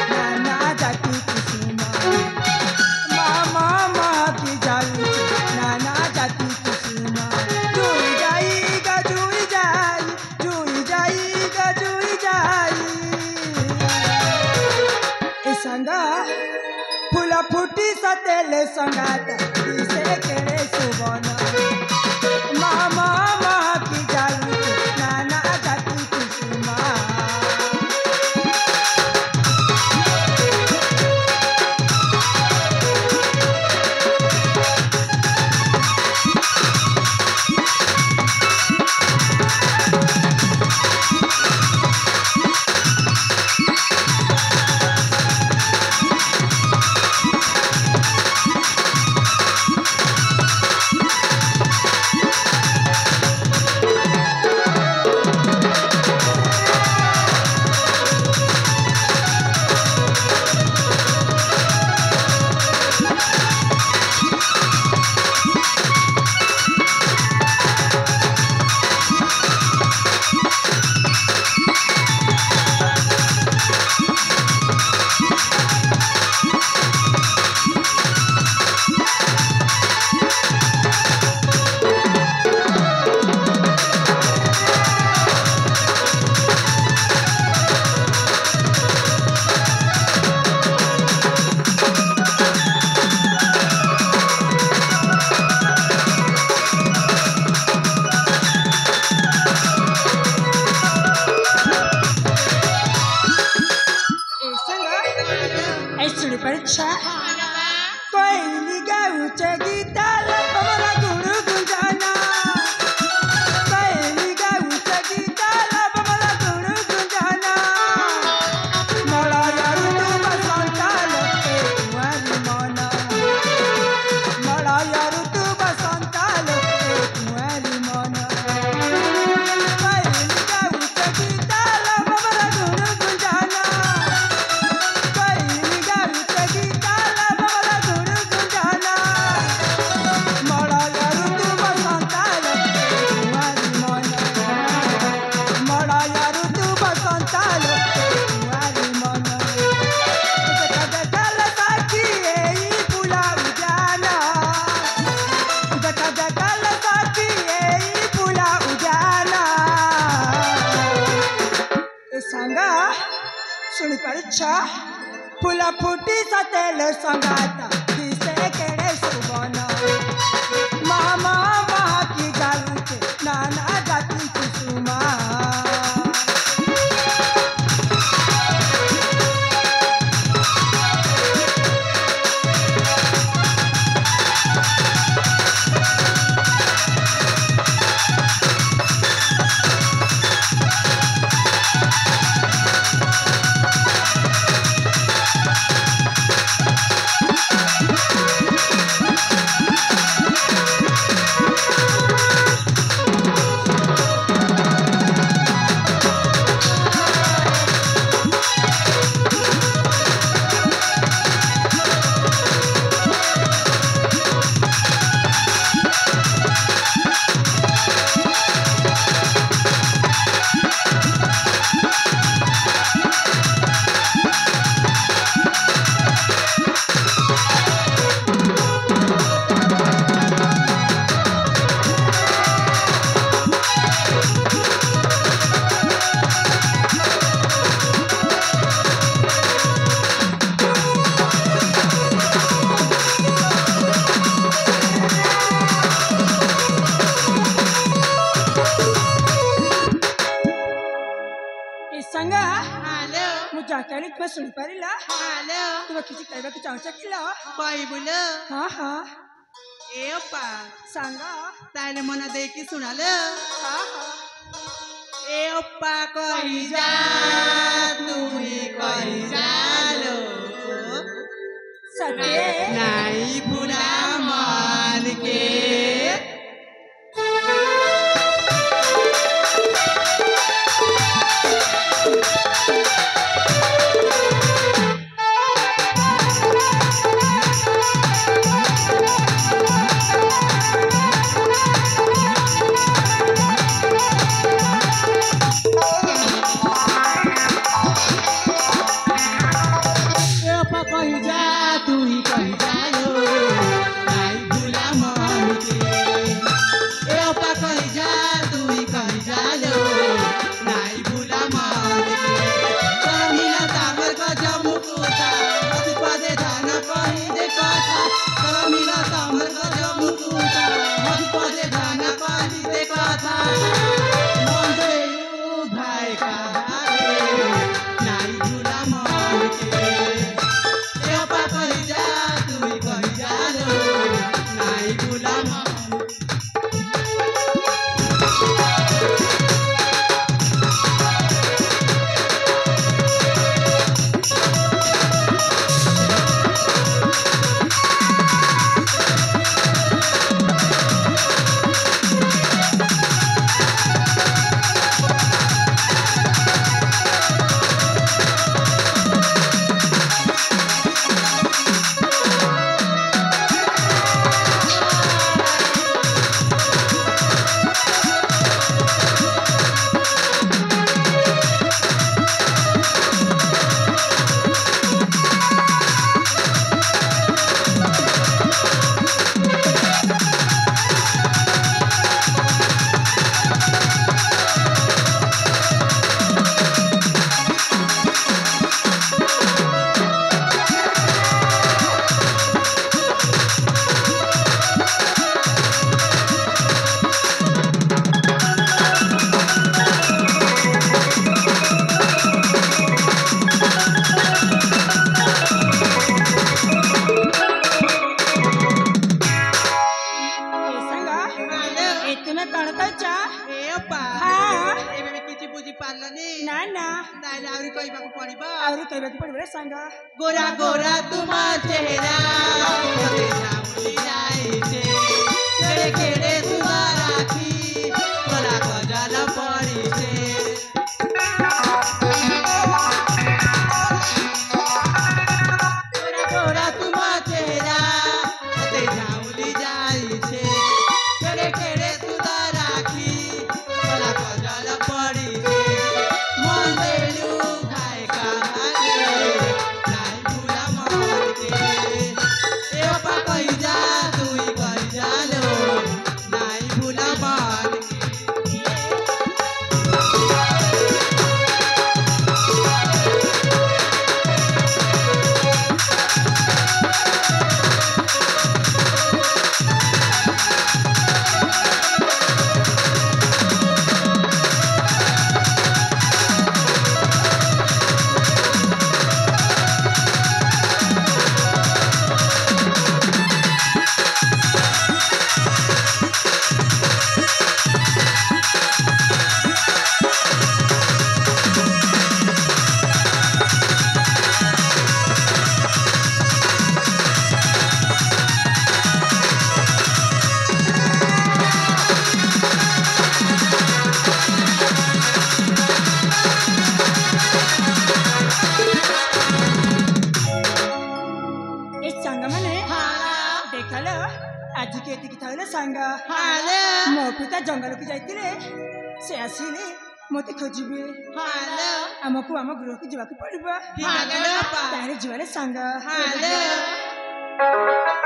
नाना जाति कुसुमा मामा माँ की जालू नाना जाति कुसुमा जुई जाएगा जुई जाई जुई जाएगा जुई जाई ए संगा फुला फुटी सतेले संगाता दिसे केड़े सुबना मामा माँ की जालू नाना जाति कुसुमा परीक्षा कोई निगाह गीता लबला गुरु गुंजाना कोई निगाह गीता लबला गुरु गुंजाना मरा यारू तू बसंता लोके कुंवारी मना मरा यारू तू बसंता लोके कुंवारी मना कोई निगाह गीता लबला गुरु गुंजाना सुन परीक्षा फुला फुटी सतेल संगाता दिसे केड़े सुबना मामा माँ की जालू नाना जाति कुसुमा जाकर तुम्हें सुन परिला हेलो तुम्हें किसी कहवा की चांचा किला बाई बोलो हाँ हाँ ए ओपा सांगा ताले मना दे की सुना ले हाँ हाँ ए ओपा कही जा तू ही कही जा लो सत्य नहीं भूला मान के मुकुता मधु पदे धान कहिले कथा तर मिला तमर गजब मुकुता मधु पदे धान कहिले कथा मन्देलु भाइ काहारे नाइ भुला मन के ए अपा कहि जा तुई कहि जा लो नाइ भुला मन गोरा गोरा तुमा चेहरा मते जामुली जाई छे केड़े केड़े तुमा राखी गोरा गजल पड़ी छे गोरा गोरा तुमा चेहरा मते जामुली जाई छे केड़े केड़े तुमा राखी गोरा गजल पड़ी छे मन्देलु भाइ काहारे जंगल की जाइतिले से आसिले मते खोजिबे हालो हमकु हम गृह की जीवाक पड़िबा हालो तारे जीवाले संग हालो